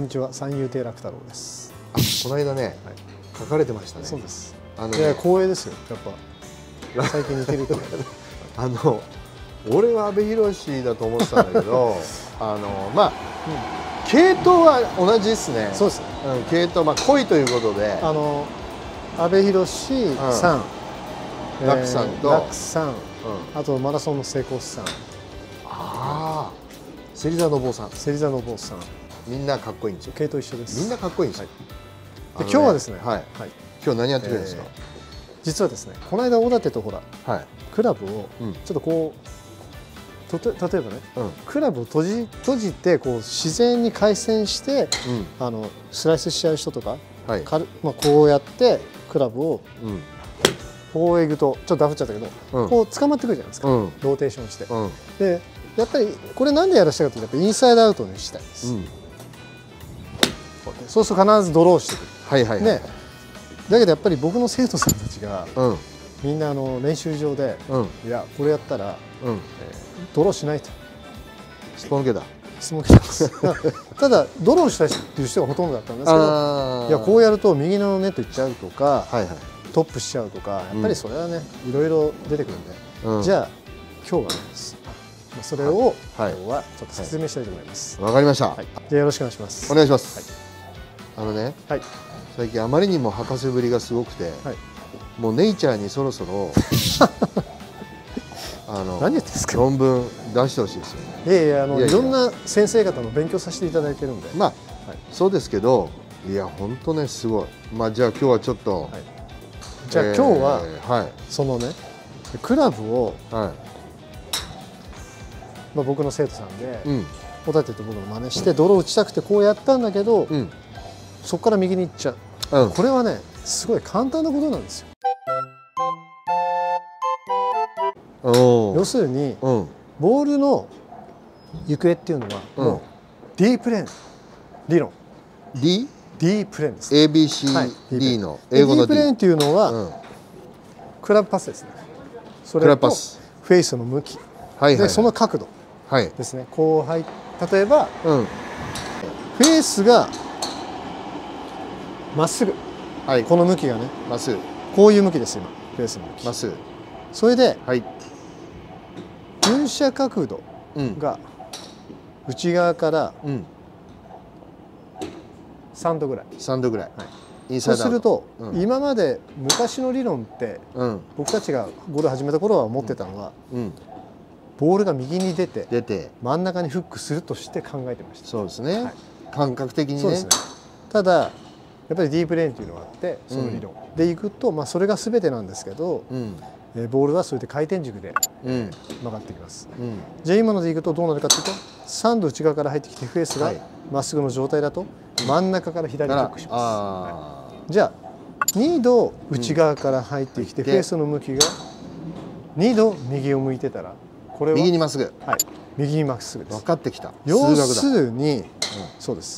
こんにちは、三遊亭楽太郎です。 この間ね、はい、書かれてましたね。 そうです。いや、光栄ですよ。やっぱ最近似てると。 俺は阿部寛だと思ってたんだけど、まあ、系統は同じですね。 そうです。 系統、まあ濃いということで、 阿部寛さん、 楽さんと楽さん、あとマラソンの成功さん。 ああ、芹沢信夫さん。 芹沢信夫さん。 みんなかっこいいんですよ。 系統一緒です。 みんなかっこいいんですよ。 今日はですね、 はい。今日何やってくれるんですか。 実はですね、この間大館とほら、クラブをちょっとこう、例えばね、クラブを閉じてこう自然に回線して、スライスしちゃう人とか、まあこうやってクラブをこうえぐとちょっとダフっちゃったけど、こう捕まってくるじゃないですか。ローテーションして。で、やっぱりこれなんでやらせたかというと、やっぱインサイドアウトにしたいです。そうすると必ずドローしてくる。ね。だけどやっぱり僕の生徒さんたちがみんな練習場で、いやこれやったらドローしないと。 すっぽ抜けだ。 すっぽ抜けます。ただドローしたいっていう人がほとんどだったんですけど、いやこうやると右のネットいっちゃうとか、トップしちゃうとか、やっぱりそれはねいろいろ出てくるんで、じゃあ今日はねそれを今日はちょっと説明したいと思います。 わかりました。 じゃあよろしくお願いします。 お願いします。最近あまりにも博士ぶりがすごくて、もうネイチャーにそろそろ何言ってんですか。 論文出してほしいですよね。いやいろんな先生方の勉強させていただいてるんで。 まあそうですけど、いや本当ねすごい。まあじゃあ今日はちょっと、 じゃあ今日はそのねクラブをまあ僕の生徒さんで小立と僕の真似して泥を打ちたくてこうやったんだけど、そこから右に行っちゃう。これはねすごい簡単なことなんですよ。要するにボールの行方っていうのはもう D プレーン理論。D プレーンです。 ABCD の英語の D プレーンっていうのはクラブパスですね。それとフェイスの向きでその角度ですね。こう例えばフェースがまっすぐ、この向きがねまっすぐ、 こういう向きです今フェースの向きまっすぐ。 それで噴射角度が内側から3度ぐらい。 3度ぐらい。 そうすると今まで昔の理論って僕たちがゴルフ始めた頃は思ってたのはボールが右に出て真ん中にフックするとして考えてました。 そうですね。感覚的にね。 ただやっぱり D プレーンというのがあってその理論でいくと、まあそれが全てなんですけど、ボールはそれで回転軸で曲がってきます。じゃあ今のでいくとどうなるかというと3度内側から入ってきてフェースがまっすぐの状態だと真ん中から左にフックします。じゃあ2度内側から入ってきてフェースの向きが2度右を向いてたらこれは右にまっすぐ。 右にまっすぐです。 分かってきた。 要するにそうです。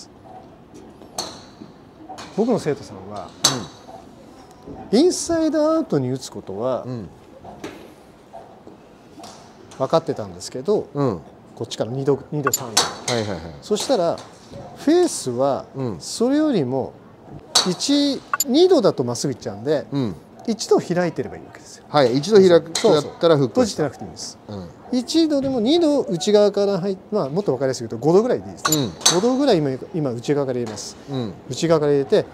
僕の生徒さんはインサイドアウトに打つことは分かってたんですけど、こっちから2度3度そしたらフェースはそれよりも2度だとまっすぐいっちゃうんで1度開いてればいいわけですよ。 1度開くだったらフック閉じてなくていいんです。1度でも2度内側から入って、まあもっと分かりやすく言うと5度ぐらいでいいです。5度ぐらい今内側から入れます。内側から入れて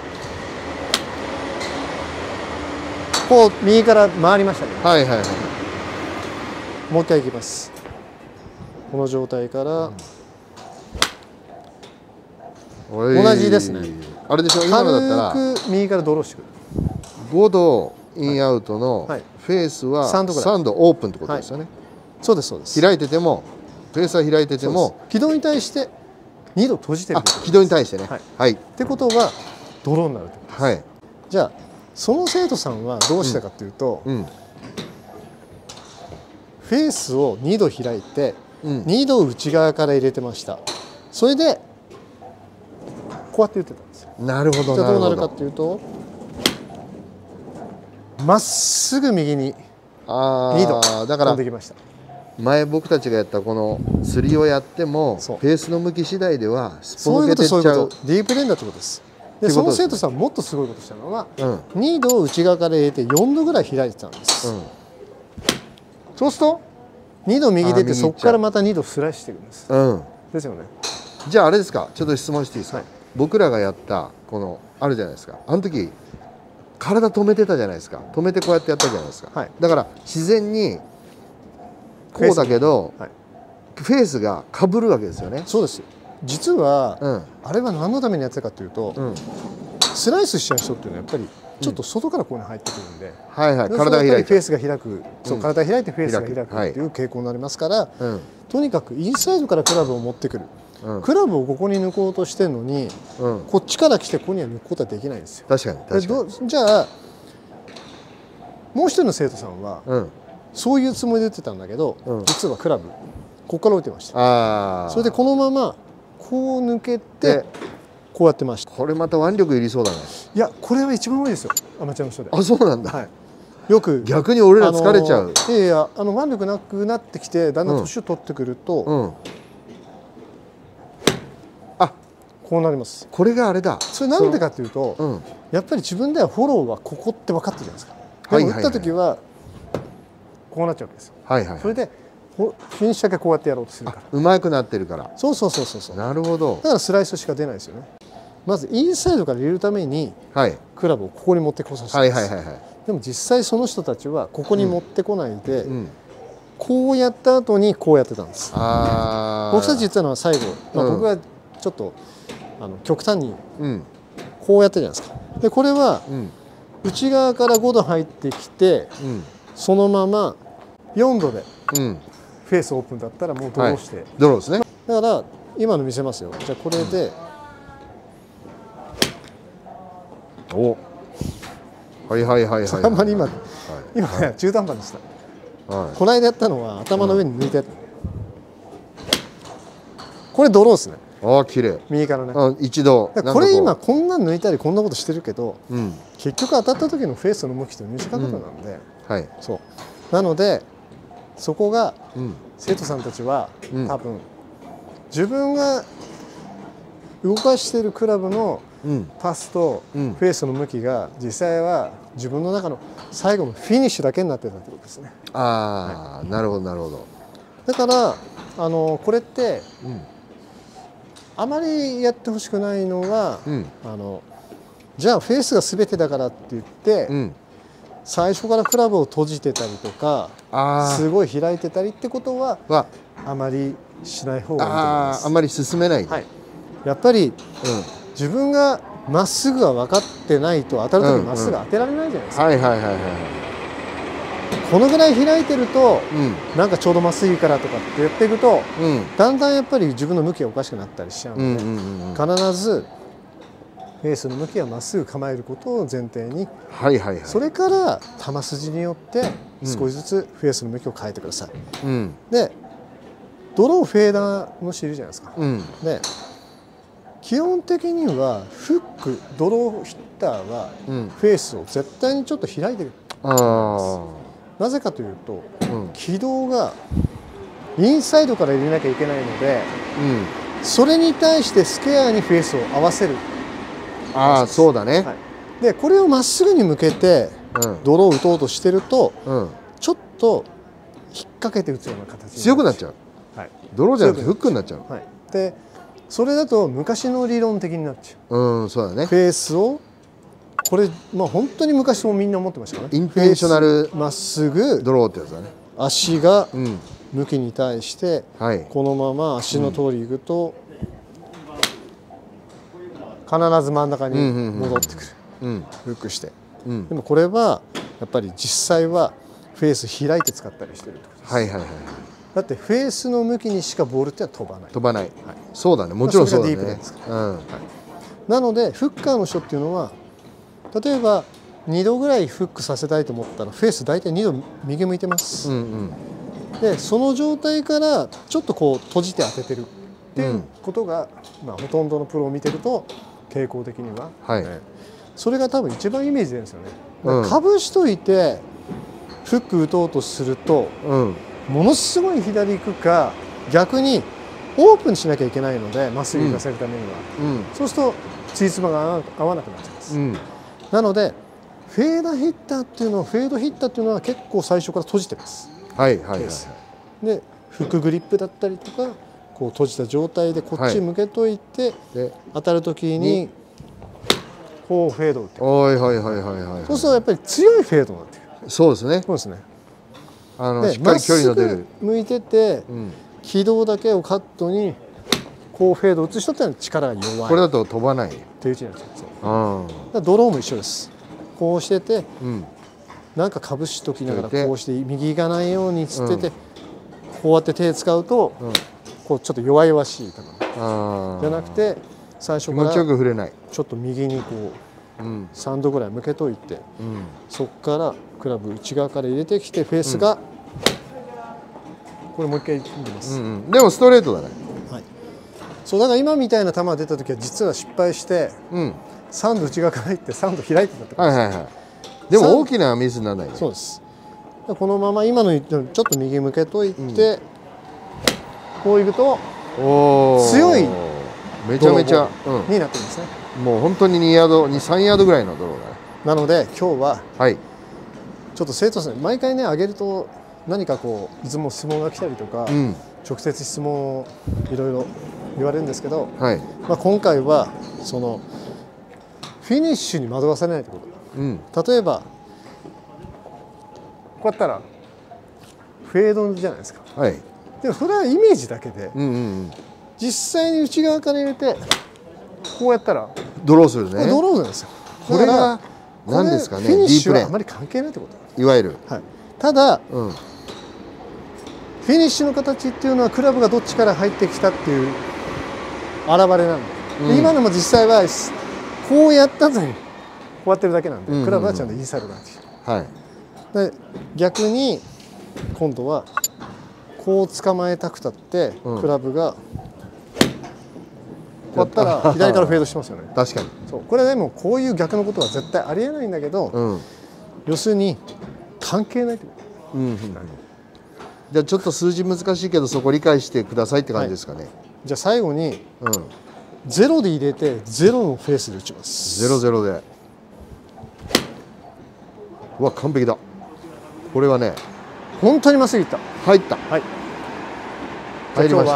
こう右から回りましたね。もう一回いきます。この状態から同じですね。 あれでしょ、今のだったら軽く右からドローしてくる。 5度インアウトのフェースは3度オープンってことですよね。 そうですそうです。 開いててもフェースは開いてても軌道に対して2度閉じてる。 軌道に対してね。 ってことはドローになるってことです。じゃあその生徒さんはどうしたかというとフェースを2度開いて2度内側から入れてました。それでこうやって打ってたんですよ。 なるほど。 じゃあどうなるかっていうとまっすぐ右に2度飛んできました。 前僕たちがやったこの釣りをやってもフェースの向き次第ではすっぽ抜けてっちゃう。 そういうこと、ディープレンダーってことです。でその生徒さんもっとすごいことしたのは、2度内側から入れて4度ぐらい開いてたんです、そうすると2度右出てそこからまた2度スライスしていくんです、ですよね。 じゃああれですか、ちょっと質問していいですか、僕らがやったこのあるじゃないですか、あの時体止めてたじゃないですか、止めてこうやってやったじゃないですか、だから自然にこうだけどフェースがかぶるわけですよね。 そうです。実は、あれは何のためにやってたかというと、スライスしちゃう人っていうのはやっぱりちょっと外からこういうの入ってくるんで、体が開いてフェースが開く、そう体が開いてフェースが開くっていう傾向になりますから、とにかくインサイドからクラブを持ってくる、クラブをここに抜こうとしてるのに、こっちから来てここには抜くことはできないんですよ。 確かに。 じゃあもう一人の生徒さんは、そういうつもりで打ってたんだけど、実はクラブここから打ってました。それでこのままこう抜けてこうやってました。 これまた腕力いりそうだね。 いやこれは一番多いですよ、アマチュアの人で。 あ、そうなんだ。 よく逆に俺ら疲れちゃう。 いやいや、腕力なくなってきてだんだん年を取ってくると、こうなります。これがあれだ。 それなんでかというと、やっぱり自分ではフォローはここって分かってるじゃないですか。でも打った時はこうなっちゃうわけですよ。それでフィニッシュだけこうやってやろうとするから。 うまくなってるから。 そう。 なるほど。 だからスライスしか出ないですよね。まずインサイドから入れるために、クラブをここに持ってこさせてます。でも実際その人たちはここに持ってこないで、こうやった後にこうやってたんです。僕たち言ったのは最後、僕がちょっと極端にこうやってるじゃないですか。でこれは内側から5度入ってきて、そのまま4度でフェースオープンだったらもうドローして、 ドローですね。 だから今の見せますよ。じゃあこれで、あんまり今ね中途半端でした。この間やったのは頭の上に抜いて、これドローですね。 ああ綺麗。 右からね。 一度。 これ今こんなん抜いたりこんなことしてるけど、結局当たった時のフェースの向きと短いことなんで、そうなのでそこが生徒さんたちは多分自分が動かしているクラブのパスとフェースの向きが実際は自分の中の最後のフィニッシュだけになってたってことですね。 ああ、なるほどなるほど。 だからこれってあまりやってほしくないのは、じゃあフェースが全てだからって言って、最初からクラブを閉じてたりとかすごい開いてたりってことはあまりしない方がいいと思います。 あまり進めない。 やっぱり、自分がまっすぐが分かってないと当たる時まっすぐ当てられないじゃないですか。このぐらい開いてると、なんかちょうどまっすぐいいからとかってやっていくと、だんだんやっぱり自分の向きがおかしくなったりしちゃうので、必ずフェースの向きはまっすぐ構えることを前提に、それから球筋によって少しずつフェースの向きを変えてください。でドローフェーダーの人いるじゃないですか。で基本的にはフックドローヒッターはフェースを絶対にちょっと開いてる。なぜかというと、軌道がインサイドから入れなきゃいけないので、それに対してスケアにフェースを合わせる。 そうだね。 でこれをまっすぐに向けてドローを打とうとしてると、ちょっと引っ掛けて打つような形に強くなっちゃう。ドローじゃなくてフックになっちゃう。 でそれだと昔の理論的になっちゃう。 そうだね。 フェースをこれ本当に昔もみんな思ってましたからね。 インテンショナルまっすぐドローってやつだね。 足が向きに対してこのまま足の通りいくと必ず真ん中に戻ってくる。フックして。でもこれはやっぱり実際はフェース開いて使ったりしてるってことです。だってフェースの向きにしかボールっては飛ばない。 飛ばない。そうだね。もちろんそうだね。 なのでフッカーの人っていうのは例えば2度ぐらいフックさせたいと思ったらフェース大体2度右向いてます。でその状態からちょっとこう閉じて当ててるっていうことが、ほとんどのプロを見てると傾向的には、それが多分一番イメージ出るんですよね。かぶしといてフック打とうとすると、 ものすごい左行くか、逆にオープンにしなきゃいけないので、まっすぐ行かせるためには、そうするとついつまが合わなくなっちゃいます。なのでフェードヒッターっていうのは結構最初から閉じてます。でフックグリップだったりとか、こう閉じた状態でこっち向けといて、当たる時にこうフェードを打って、そうするとやっぱり強いフェードになってくる。 そうですね。 そうですね。 しっかり距離の出る。 向いてて、軌道だけをカットにこうフェードを打つ人ってのは力が弱い。 これだと飛ばない。 っていう位置になっちゃうんですよ。ドローも一緒です。こうしてて、なんかかぶしときながらこうして右行かないようにつってて、こうやって手使うと、こうちょっと弱々しい球じゃなくて、最初からちょっと右にこう3度ぐらい向けといて、そこからクラブ内側から入れてきて、フェースがこれもう一回いきます。 でもストレートだね。 そうだから今みたいな球が出た時は実は失敗して、3度内側から入って3度開いてたってことです。 でも大きなミスにならないね。 そうです。このまま今のちょっと右向けといて、こういくと強いめちゃめちゃになってるんですね。 もう本当に2ヤード3ヤードぐらいのドローだね。 なので今日はちょっと生徒さん毎回ね上げると何かこういつも質問が来たりとか、直接質問をいろいろ言われるんですけど、今回はそのフィニッシュに惑わされないということ、例えばこうやったらフェードじゃないですか、でもそれはイメージだけで、実際に内側から入れてこうやったらドローするね。 ドローなんですよ。 これが何ですかね、 フィニッシュはあまり関係ないってこと、 いわゆる。 ただ、フィニッシュの形っていうのはクラブがどっちから入ってきたっていう表れなんで、今のも実際はこうやった後にこうやってるだけなんで、クラブはちゃんとインサイドなんですよ。で逆に今度はこう捕まえたくたって、クラブがこうやったら左からフェードしてますよね。 確かに。 そうこれでもこういう逆のことは絶対ありえないんだけど、要するに関係ないってこと。 じゃあちょっと数字難しいけどそこ理解してくださいって感じですかね。 じゃあ最後に0で入れて0のフェースで打ちます。 0-0で。うわ完璧だ。これはね本当にまっすぐいった。 入った。 入りました。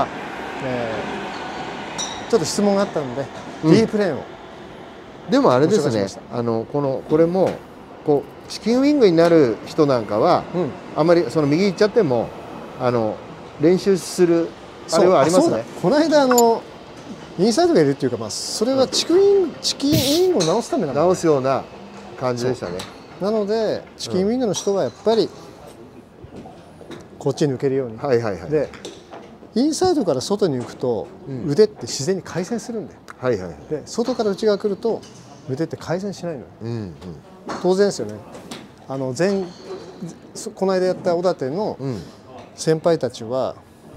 ちょっと質問があったので、ディープレーンを。 でもあれですね、これもこうチキンウィングになる人なんかは、あんまりその右行っちゃっても練習するあれはありますね。 この間インサイドがいるっていうか、それはチキンウィングを直すためなので、 直すような感じでしたね。 なのでチキンウィングの人はやっぱりこっちに抜けるように。でインサイドから外に行くと腕って自然に回旋するんで、で外から内側来ると腕って回旋しないのよ。当然ですよね。この間やった小立の先輩たちは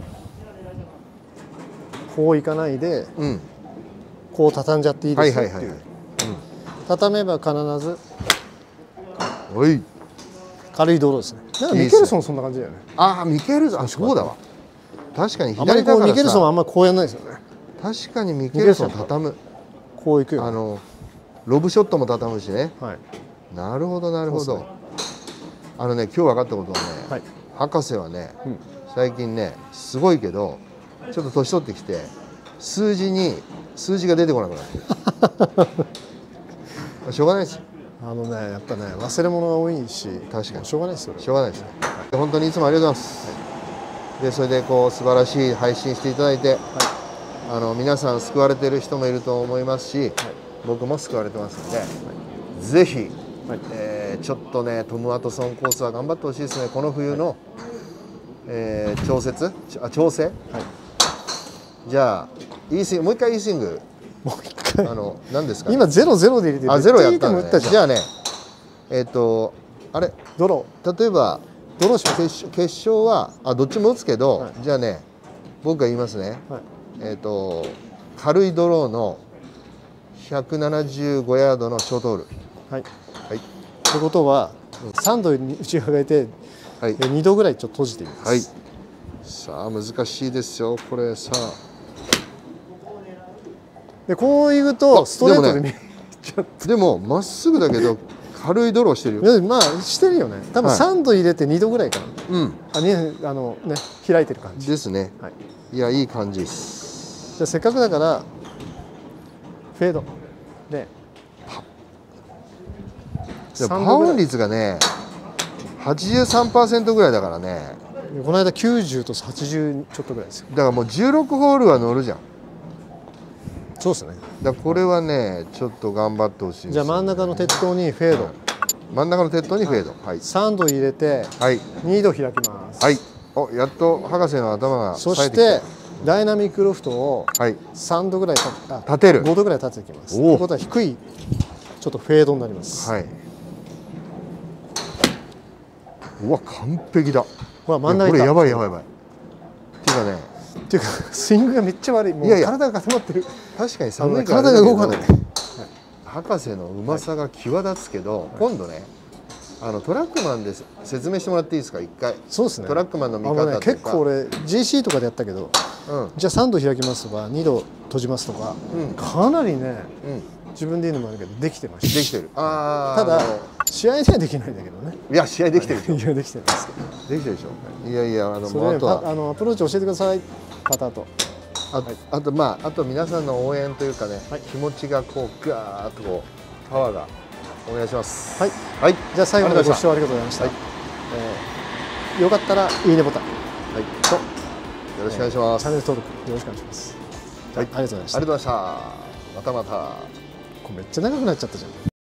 こういかないで、こう畳んじゃっていいですよっていう。畳めば必ず軽いドローですね。だからミケルソンそんな感じだよね。 ミケルソン、そうだわ。確かに左だからミケルソンはあんまりこうやらないですよね。 確かにミケルソン畳む。 こういくよ。 ロブショットも畳むしね。なるほどなるほど。今日分かったことはね、博士はね、最近ねすごいけどちょっと年取ってきて数字が出てこなくなってる。しょうがないですよ。 やっぱね忘れ物が多いし、 確かにしょうがないですよ。 しょうがないですね。本当にいつもありがとうございます。でそれでこう素晴らしい配信していただいて、皆さん救われている人もいると思いますし、僕も救われてますので、ぜひ、ちょっとねトム・ワトソンコースは頑張ってほしいですね。この冬の、調整、じゃあいいスイング、もう一回いいスイング、何ですか、 今0-0で入れて 0やったんだね。じゃあねあれドロー、例えばドローします決勝はどっちも打つけど、じゃあね僕が言いますね、軽いドローの175ヤードのショートホール。ということは3度に内側がいてはい、 で2度ぐらいちょっと閉じてみます。 はい、さあ難しいですよこれ。さあでこういくとストレートで見えちゃって、 でもまっすぐだけど軽いドローしてるよ。 まあしてるよね。多分3度入れて2度ぐらいかな。 うん。 開いてる感じですね。 はい。 いやいい感じです。 じゃあせっかくだからフェードで。 パウン率がね 83% ぐらいだからね。 この間90と80ちょっとぐらいですよ。 だからもう16ホールは乗るじゃん。 そうですね。 だからこれはねちょっと頑張ってほしいです。 じゃあ真ん中の鉄塔にフェード。 真ん中の鉄塔にフェード。はい。 3度入れて、 はい。 2度開きます。 はい。お、やっと博士の頭がそしてダイナミックロフトを3度ぐらい立てる。 5度ぐらい立てていきます。ということは低いちょっとフェードになります。 はい。うわ完璧だ。 ほら真ん中にこれやばいやばいやばい。っていうかね。 っていうかスイングがめっちゃ悪い。もう体が固まってる。 確かに寒いから体が動かない。 博士のうまさが際立つけど、今度ねトラックマンで説明してもらっていいですか一回。 そうですね。 トラックマンの見方とか。 結構俺 GC とかでやったけど、じゃあ3度開きますとか2度閉じますとか、かなりね、自分で言うのもあるけどできてました。 できてる。 ただ試合ではできないんだけどね。 いや試合できてるでしょ。 いやできてるんですけど。 できてるでしょ。いやいやそれアプローチ教えてください。パターと。 あと皆さんの応援というかね、気持ちがこうガーッとこうパワーがお願いします。 はい。はい。じゃあ最後までご視聴ありがとうございました。よかったらいいねボタン。はい。とよろしくお願いします。 チャンネル登録よろしくお願いします。はい。ありがとうございました。 ありがとうございました。またまた。 これめっちゃ長くなっちゃったじゃん。